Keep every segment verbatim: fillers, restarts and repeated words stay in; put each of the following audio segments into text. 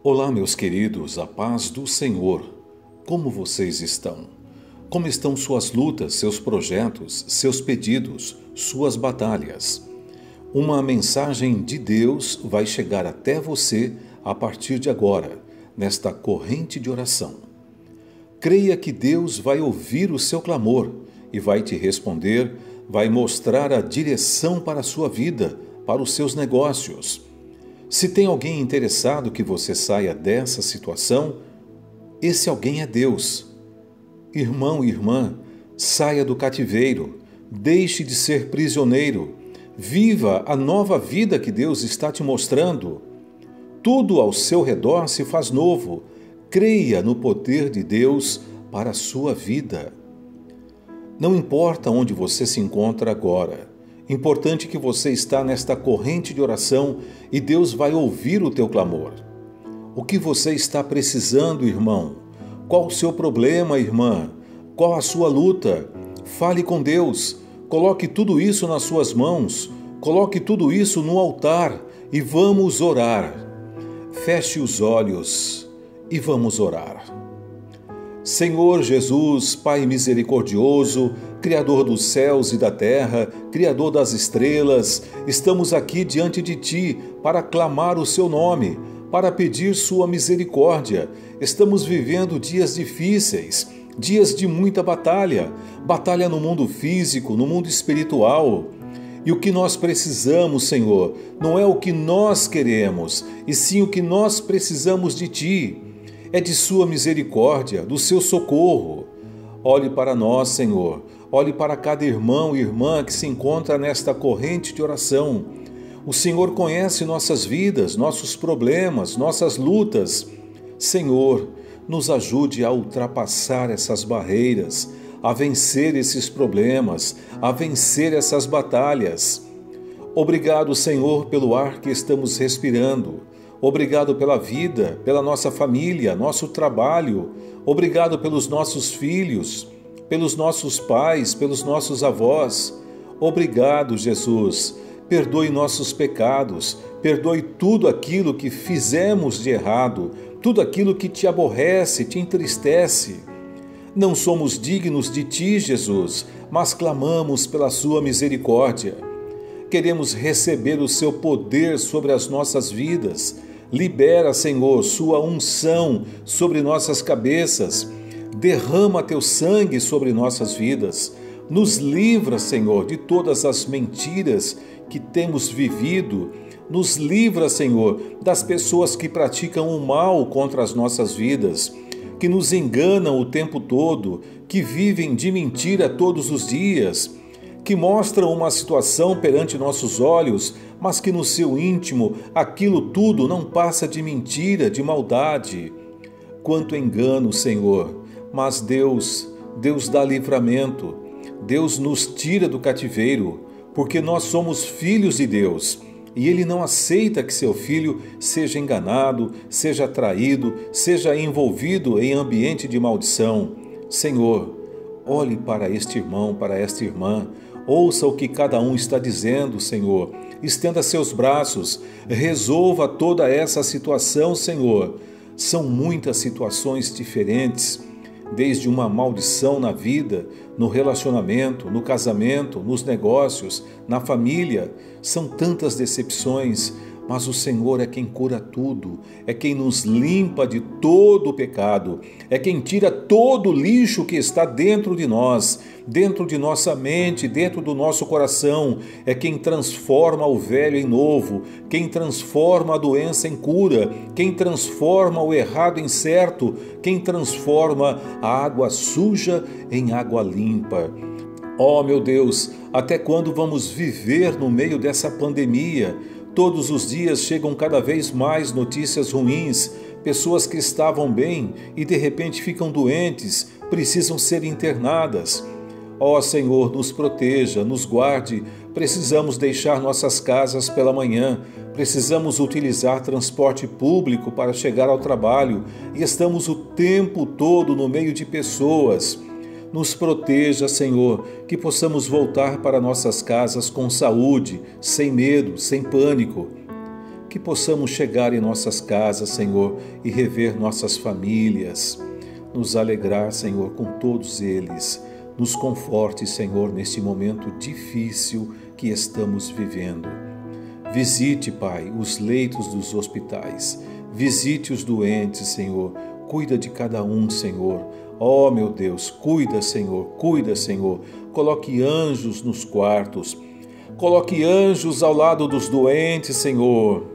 Olá, meus queridos, a paz do Senhor. Como vocês estão? Como estão suas lutas, seus projetos, seus pedidos, suas batalhas? Uma mensagem de Deus vai chegar até você a partir de agora, nesta corrente de oração. Creia que Deus vai ouvir o seu clamor e vai te responder, vai mostrar a direção para a sua vida, para os seus negócios. Se tem alguém interessado que você saia dessa situação, esse alguém é Deus. Irmão e irmã, saia do cativeiro, deixe de ser prisioneiro, viva a nova vida que Deus está te mostrando. Tudo ao seu redor se faz novo. Creia no poder de Deus para a sua vida. Não importa onde você se encontra agora, importante que você está nesta corrente de oração e Deus vai ouvir o teu clamor. O que você está precisando, irmão? Qual o seu problema, irmã? Qual a sua luta? Fale com Deus. Coloque tudo isso nas suas mãos. Coloque tudo isso no altar e vamos orar. Feche os olhos e vamos orar. Senhor Jesus, Pai misericordioso, Criador dos céus e da terra, Criador das estrelas, estamos aqui diante de Ti para clamar o Seu nome, para pedir Sua misericórdia. Estamos vivendo dias difíceis, dias de muita batalha, batalha no mundo físico, no mundo espiritual. E o que nós precisamos, Senhor, não é o que nós queremos, e sim o que nós precisamos de Ti. É de sua misericórdia, do seu socorro. Olhe para nós, Senhor. Olhe para cada irmão e irmã que se encontra nesta corrente de oração. O Senhor conhece nossas vidas, nossos problemas, nossas lutas. Senhor, nos ajude a ultrapassar essas barreiras, a vencer esses problemas, a vencer essas batalhas. Obrigado, Senhor, pelo ar que estamos respirando. Obrigado pela vida, pela nossa família, nosso trabalho. Obrigado pelos nossos filhos, pelos nossos pais, pelos nossos avós. Obrigado, Jesus. Perdoe nossos pecados, perdoe tudo aquilo que fizemos de errado, tudo aquilo que te aborrece, te entristece. Não somos dignos de Ti, Jesus, mas clamamos pela Sua misericórdia. Queremos receber o Seu poder sobre as nossas vidas. Libera, Senhor, Sua unção sobre nossas cabeças. Derrama Teu sangue sobre nossas vidas. Nos livra, Senhor, de todas as mentiras que temos vivido. Nos livra, Senhor, das pessoas que praticam o mal contra as nossas vidas, que nos enganam o tempo todo, que vivem de mentira todos os dias, que mostram uma situação perante nossos olhos, mas que no seu íntimo aquilo tudo não passa de mentira, de maldade. Quanto engano, Senhor! Mas Deus, Deus dá livramento, Deus nos tira do cativeiro, porque nós somos filhos de Deus, e Ele não aceita que seu filho seja enganado, seja traído, seja envolvido em ambiente de maldição. Senhor, olhe para este irmão, para esta irmã, ouça o que cada um está dizendo, Senhor. Estenda seus braços, resolva toda essa situação, Senhor. São muitas situações diferentes, desde uma maldição na vida, no relacionamento, no casamento, nos negócios, na família. São tantas decepções, mas o Senhor é quem cura tudo, é quem nos limpa de todo o pecado, é quem tira todo o lixo que está dentro de nós, dentro de nossa mente, dentro do nosso coração, é quem transforma o velho em novo, quem transforma a doença em cura, quem transforma o errado em certo, quem transforma a água suja em água limpa. Oh, meu Deus, até quando vamos viver no meio dessa pandemia? Todos os dias chegam cada vez mais notícias ruins, pessoas que estavam bem e de repente ficam doentes, precisam ser internadas. Ó Senhor, nos proteja, nos guarde. Precisamos deixar nossas casas pela manhã, precisamos utilizar transporte público para chegar ao trabalho e estamos o tempo todo no meio de pessoas. Nos proteja, Senhor, que possamos voltar para nossas casas com saúde, sem medo, sem pânico. que possamos chegar em nossas casas, Senhor, e rever nossas famílias, nos alegrar, Senhor, com todos eles. Nos conforte, Senhor, neste momento difícil que estamos vivendo. Visite, Pai, os leitos dos hospitais. Visite os doentes, Senhor. Cuida de cada um, Senhor. Oh, meu Deus, cuida, Senhor, cuida, Senhor. Coloque anjos nos quartos. Coloque anjos ao lado dos doentes, Senhor.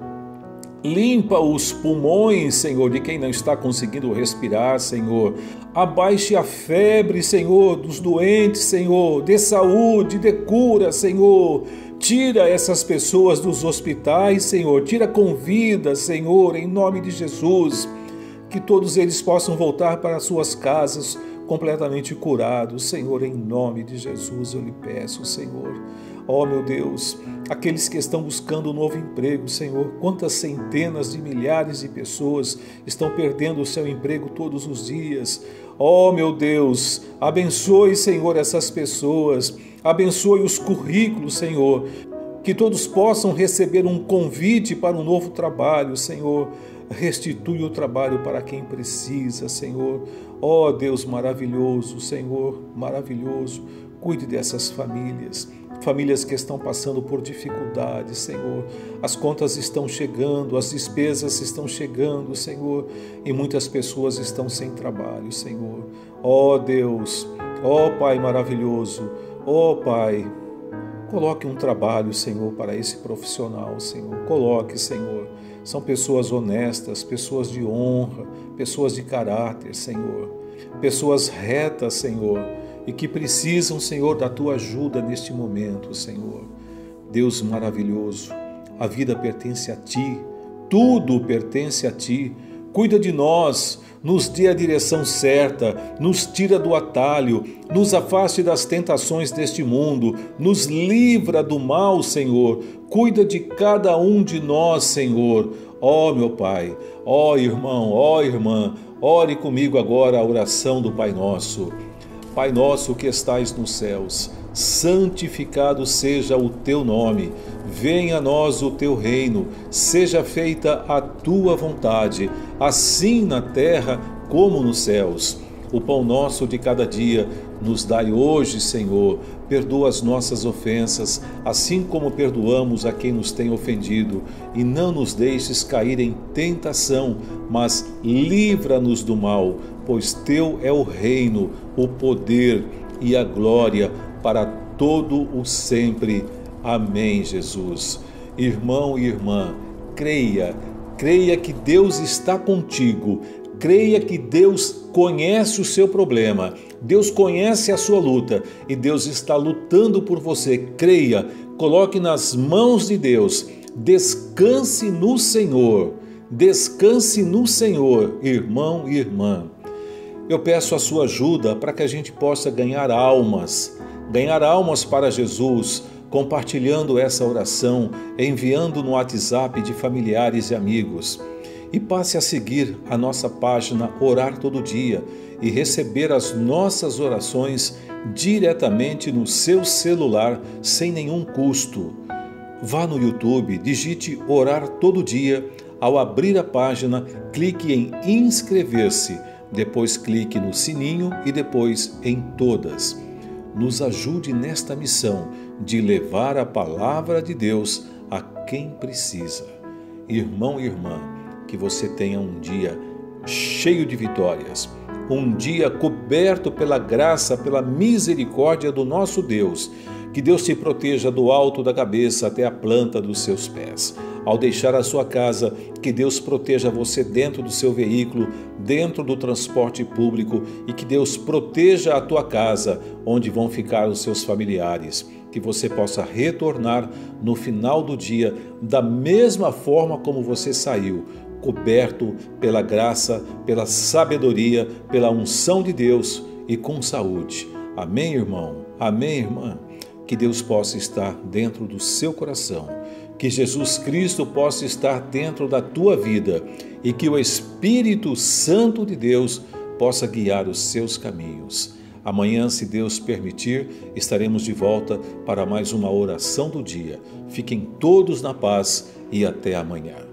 Limpa os pulmões, Senhor, de quem não está conseguindo respirar, Senhor. Abaixe a febre, Senhor, dos doentes, Senhor. Dê saúde, dê cura, Senhor. Tira essas pessoas dos hospitais, Senhor. Tira com vida, Senhor, em nome de Jesus. Que todos eles possam voltar para suas casas completamente curados, Senhor, em nome de Jesus eu lhe peço, Senhor. Oh, meu Deus, aqueles que estão buscando um novo emprego, Senhor, quantas centenas de milhares de pessoas estão perdendo o seu emprego todos os dias. Oh, meu Deus, abençoe, Senhor, essas pessoas, abençoe os currículos, Senhor, que todos possam receber um convite para um novo trabalho, Senhor. Restitui o trabalho para quem precisa, Senhor. Ó Deus maravilhoso, Senhor, maravilhoso, cuide dessas famílias, famílias que estão passando por dificuldades, Senhor. As contas estão chegando, as despesas estão chegando, Senhor, e muitas pessoas estão sem trabalho, Senhor. Ó Deus, ó Pai maravilhoso, ó Pai, coloque um trabalho, Senhor, para esse profissional, Senhor. Coloque, Senhor. São pessoas honestas, pessoas de honra, pessoas de caráter, Senhor. Pessoas retas, Senhor, e que precisam, Senhor, da Tua ajuda neste momento, Senhor. Deus maravilhoso, a vida pertence a Ti, tudo pertence a Ti. Cuida de nós, nos dê a direção certa, nos tira do atalho, nos afaste das tentações deste mundo, nos livra do mal, Senhor. Cuida de cada um de nós, Senhor. Ó, meu Pai, ó, irmão, ó, irmã, ore comigo agora a oração do Pai Nosso. Pai nosso que estais nos céus, santificado seja o Teu nome. Venha a nós o Teu reino, seja feita a Tua vontade, assim na terra como nos céus. O pão nosso de cada dia nos dai hoje, Senhor. Perdoa as nossas ofensas, assim como perdoamos a quem nos tem ofendido. E não nos deixes cair em tentação, mas livra-nos do mal, pois Teu é o reino, o poder e a glória para todo o sempre. Amém, Jesus. Irmão e irmã, creia, creia que Deus está contigo. Creia que Deus conhece o seu problema, Deus conhece a sua luta e Deus está lutando por você. Creia, coloque nas mãos de Deus, descanse no Senhor, descanse no Senhor, irmão e irmã. Eu peço a sua ajuda para que a gente possa ganhar almas, ganhar almas para Jesus, compartilhando essa oração, enviando no WhatsApp de familiares e amigos. E passe a seguir a nossa página Orar Todo Dia e receber as nossas orações diretamente no seu celular sem nenhum custo. Vá no YouTube, digite Orar Todo Dia. Ao abrir a página, clique em inscrever-se, depois clique no sininho e depois em todas. Nos ajude nesta missão de levar a palavra de Deus a quem precisa. Irmão e irmã, que você tenha um dia cheio de vitórias, um dia coberto pela graça, pela misericórdia do nosso Deus. Que Deus te proteja do alto da cabeça até a planta dos seus pés. Ao deixar a sua casa, que Deus proteja você dentro do seu veículo, dentro do transporte público, e que Deus proteja a tua casa, onde vão ficar os seus familiares. Que você possa retornar no final do dia da mesma forma como você saiu, coberto pela graça, pela sabedoria, pela unção de Deus e com saúde. Amém, irmão? Amém, irmã? Que Deus possa estar dentro do seu coração, que Jesus Cristo possa estar dentro da tua vida e que o Espírito Santo de Deus possa guiar os seus caminhos. Amanhã, se Deus permitir, estaremos de volta para mais uma oração do dia. Fiquem todos na paz e até amanhã.